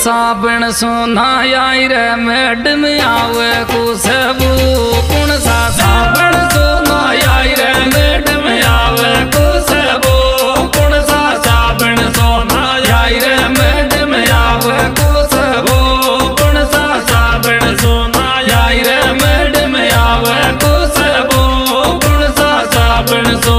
साबण सोना आई रे मैडम आवे खुशबू कौन सा साबण सोना आई रे मैडम आवे खुशबू कौन सा साबण सोना आई रे मैडम आवे खुशबू कौन सा साबण सोना आई रे मैडम आवे खुशबू कौन सा साबण सो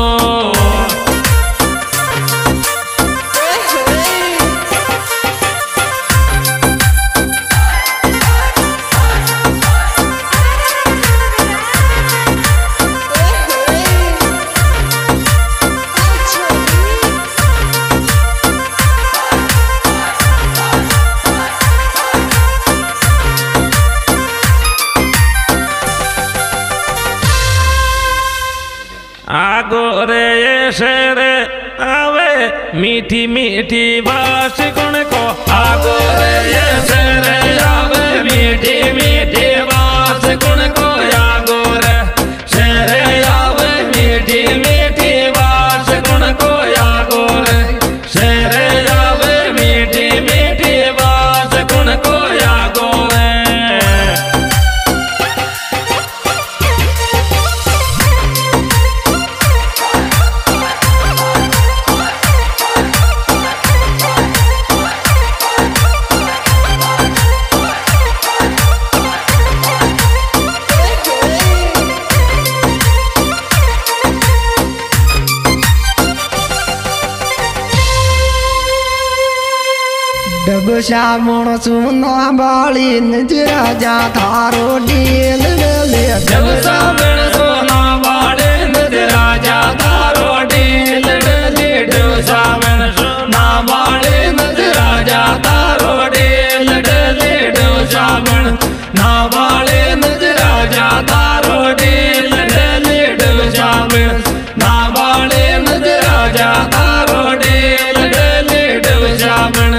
आगोरे शेर आवे मीठी मीठी बात कौन को आगोरे शेर आवे मीठी मीठी बात कौन को आगोरे शेर आवे मीठी मीठी बात कौन को आगोरे शेर आवे मीठी मीठी बात कौन को आगोरे डब श्यामण सुना बाली नजरा जा थारो डील ले जब साबण सोना बाले नजरा जा थारो डील ले डब साबण सोना बाले नजरा जा थारो डील ले डब साबण ना बाले नजरा जा थारो डील ले डब साबण ना बाले नजरा जा थारो डील ले डब साबण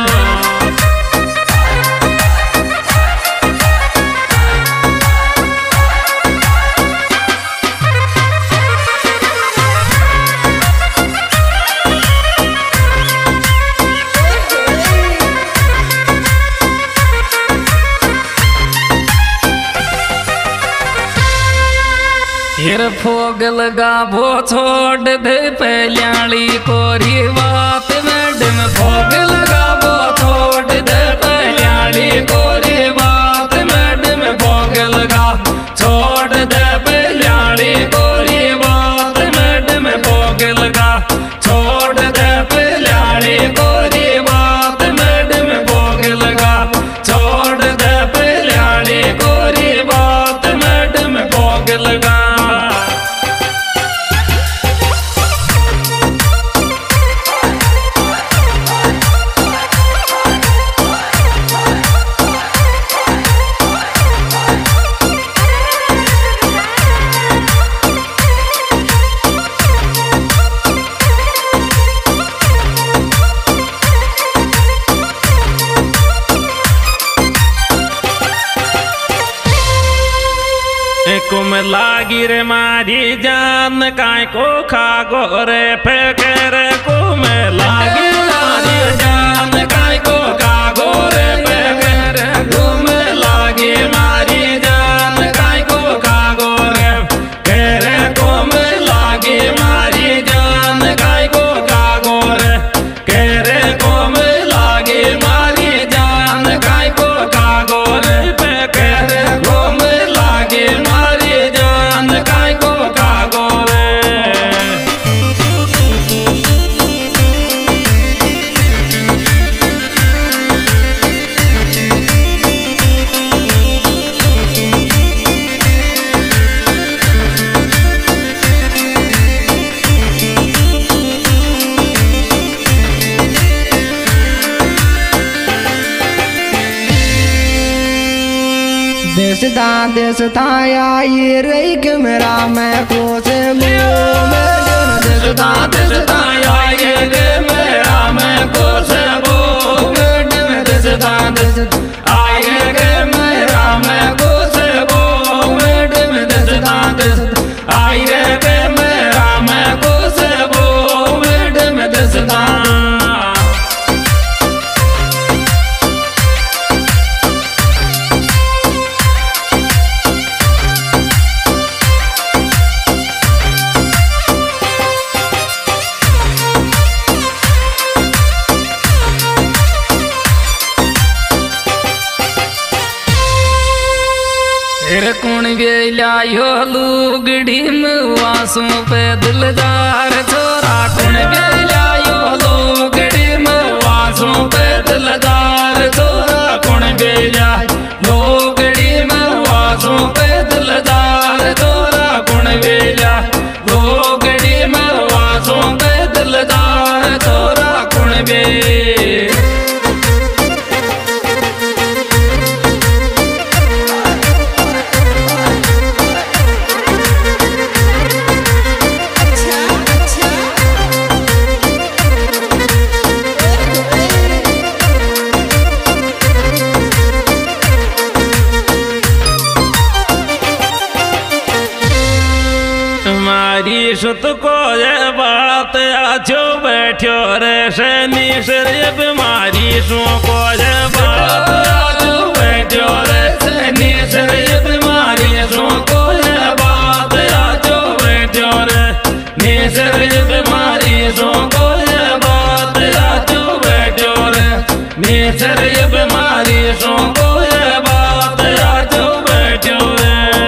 हिर फोग लगा वो छोड़ दे पहली कोरी बात मैडम फोग लगा वो छोड़ दे पहली कोरी बात मैडम फोग लगा छोड़ दे पहली कोरी बात मैडम फोग लगा छोड़ दे पहली कोरी बात मैडम फोग लगा छोड़ दे पहली कोरी बात मैडम फोग लगा एको में लागी रे मारी जान काय को खागो रे फेंके रे को में लागी मारी जान काय को खागो रे फेंके रे को में लागी मारी जान काय को खागो रे केरे को में लागी मारी जान काय को खागो रे केरे को में लागी मारी जान काय को खागो रे फेंके रे को में लागी मारी जान काय को खागो रे देशता आई रही कि मेरा मैं कोस देशता आई रे मेरा मैं कोस देशता आई रे मेरा मैं कोस मैडम देशता आई रे मेरा मैं कोस मैडम देशता कौन बेलायो लुगड़ी में वासों पे दिलदार छोरा कौन बेलायो लुगड़ी में वासों पे दिलदार छोरा कौन बेला लुगड़ी में वासों पे दिलदार छोरा कौन बेला लुगड़ी में वासों पे दिलदार छोरा कौन बेला सुत को ये बात आजो बैठो रे शनि शरीर बीमारी सो को ये बात आजो बैठो रे शनि शरीर बीमारी सो को ये बात आजो बैठो रे नी शरीर बीमारी सो को ये बात आजो बैठो रे नी शरीर बीमारी सो को ये बात आजो बैठो रे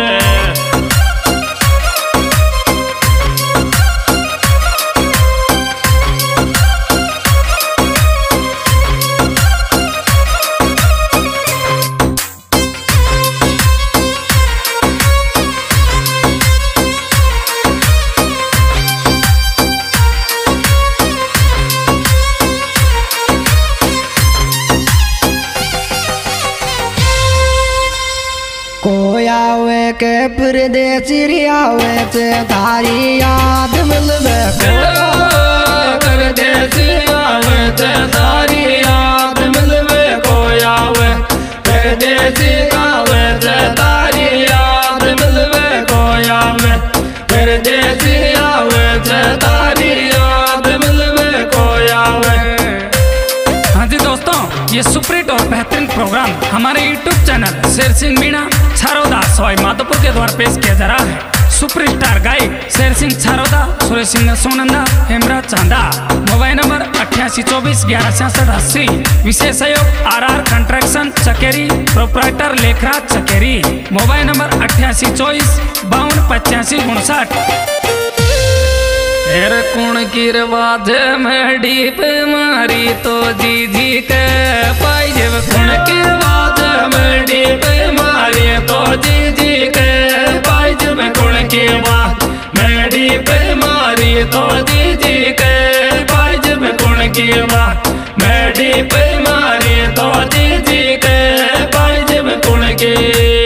कोई आवे के परदेसी आवे ते तारी याद मिलवे परदेसी आवे ते तारी याद मिलवे कोई आवे परदेसी आवे ते तारी याद मिलवे कोई आवे परदेसी आवे ते तारी याद मिलवे कोई आवे। हाँ जी दोस्तों, ये सुपरहिट और बेहतरीन प्रोग्राम हमारे YouTube चैनल शेर सिंह मीणा छारोदा सवाई माधोपुर के द्वारा पेश किया जा रहा है। सुपरस्टार गायक शेर सिंह छारोदा, सुरेश सिंह सोनंदा, हेमराज चांदा। Mobile number 8824116680। विशेष सहयोग RR construction Chakeri, proprietor Lekhraj Chakeri. Mobile number 8824528559। तेरे कुण की रवाज में डीप मारी तो जी जी के पाई जब कुण की रवाज में डीप मारी तो जी जी के पाई जब कुण की बात में डीप मारी तो जी जी के पाई जब कुण की बात में डीप मारी तो जी जी के पाई जब कुण की।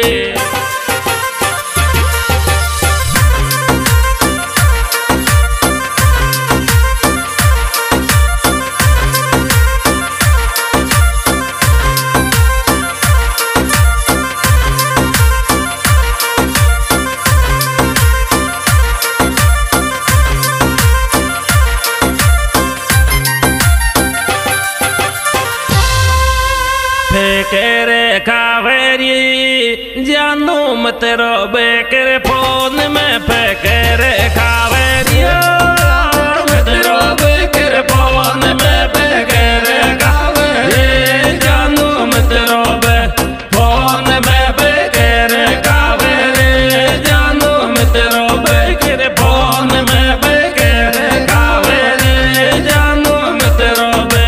फेकेरे कावेरी जानू मत रोबे करे फोन में फेकेरे कावेरी मत रोबे करे फोन में फेकेरे कावेरी जानू मत रोबे फोन में फेकेरे कावेरी जानू मत रोबे करे फोन में फेकेरे कावेरी जानू मत रोबे।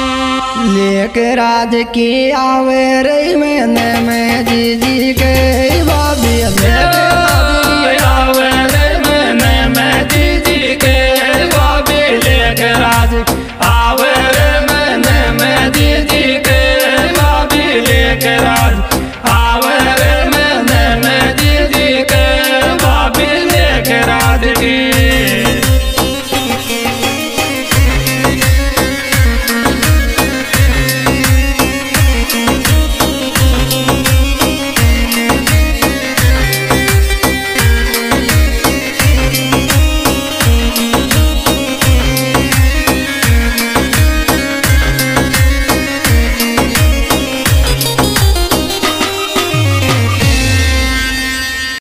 लेके राज की आवे रही मैंने मैं जी जी के